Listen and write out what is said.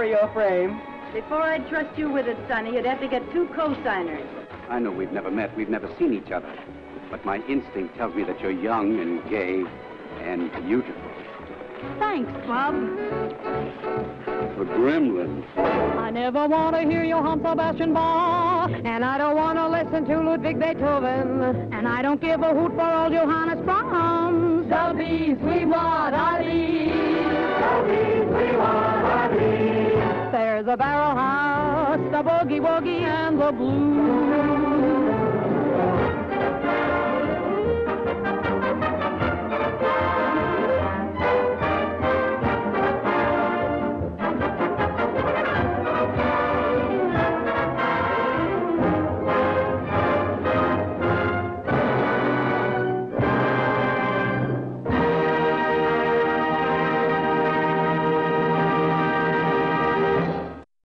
stereo frame. Before I'd trust you with it, Sonny, you'd have to get 2 co-signers. I know we've never met, we've never seen each other. But my instinct tells me that you're young and gay and beautiful. Thanks, Bob. A gremlin. I never want to hear Johann Sebastian Bach, and I don't want to listen to Ludwig Beethoven, and I don't give a hoot for old Johannes Brahms. The bees we want are these. The bees we want are these. There's a barrel house, the boogie woogie, and the blues.